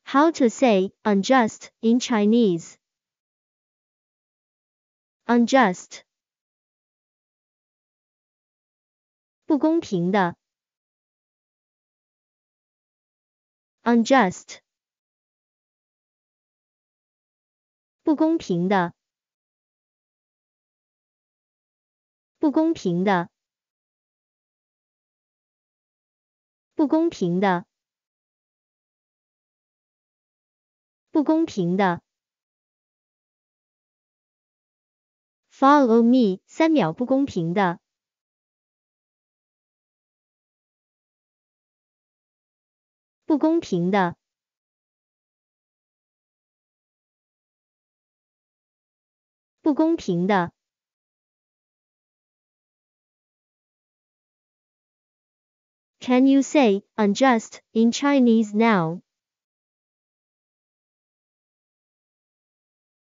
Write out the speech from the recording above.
How to say unjust in Chinese? Unjust. 不公平的。Unjust. 不公平的。不公平的。不公平的。不公平的。Follow me, 3秒不公平的。不公平的。不公平的。Can you say unjust in Chinese now?